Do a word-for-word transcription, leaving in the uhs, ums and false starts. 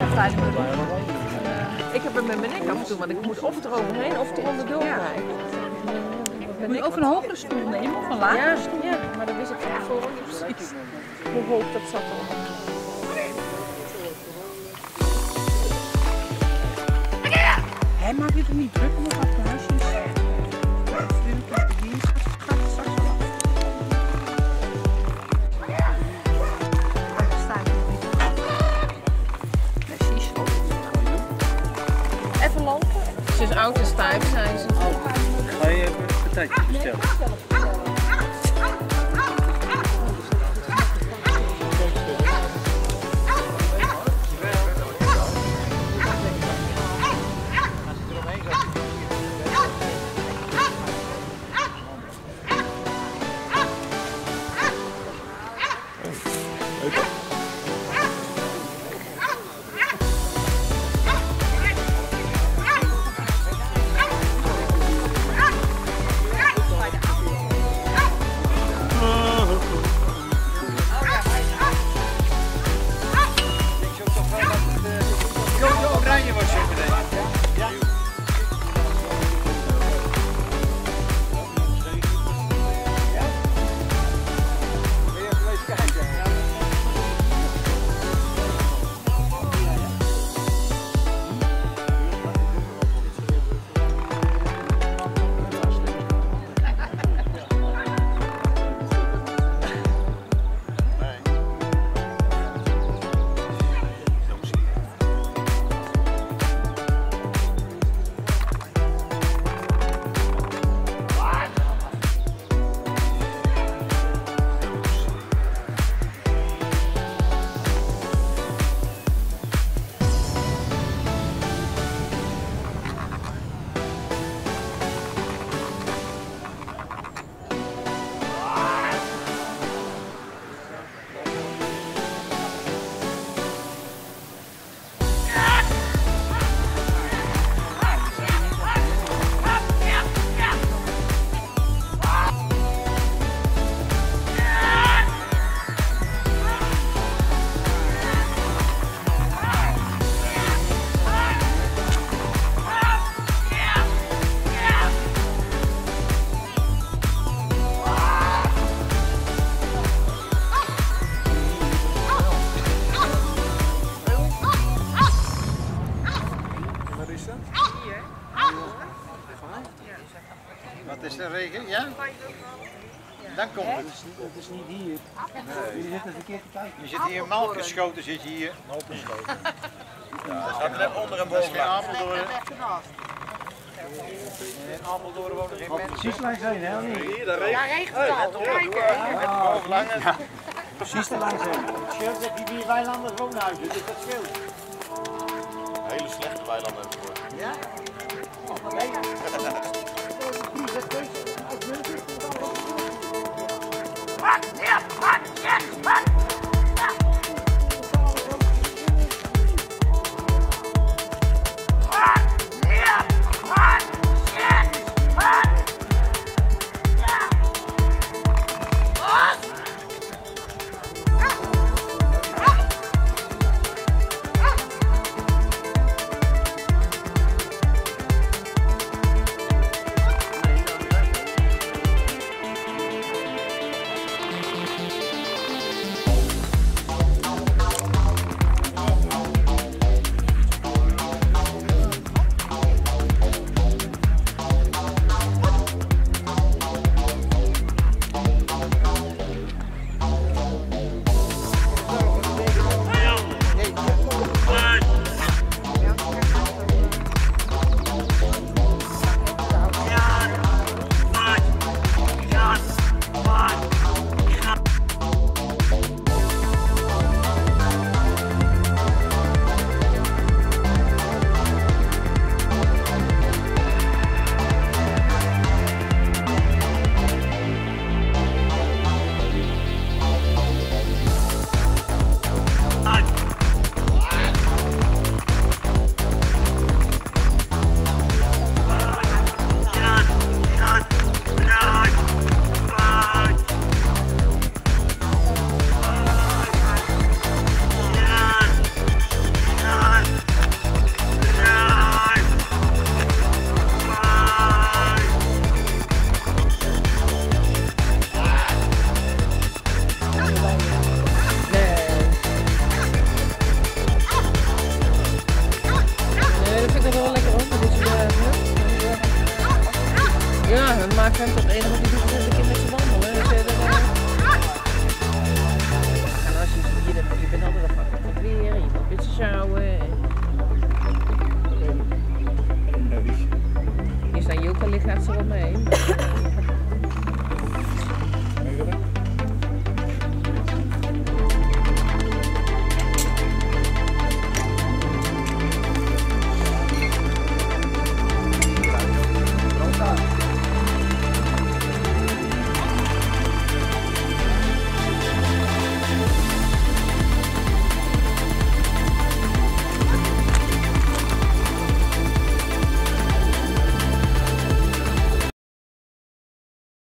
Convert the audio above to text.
Ik heb hem met mijn nek af en toe, want ik moet of eroverheen of er onderdoor rijden. Moet je of een hogere stoel nemen of een lagere ja, stoel? Ja, maar dat wist ik van tevoren niet precies. Hoe hoog dat zat allemaal. Hij maakt het er niet druk om op huisjes. Even lopen. Ze is oud en stijf zijn ze. Ga je even een patatje bestellen? Wat is er, regen? Ja? Dan komt het. Dat is niet hier. Nee. Je zit er verkeerd te kijken. Je zit hier in Malkerschoten, zit je hier. Malkerschoten. Ja, dat gaat onder en boven. Dat is geen Apeldoorn. In Apeldoorn wonen geen mensen. Precies langs heen, hè? Hier, dat regent. Ja, regent het al. Kijk. Precies te langs heen. Scheelt dat die vier weilanders woonhuizen, dus dat scheelt. Hele slechte weilanden hebben geworden. Ja? agent op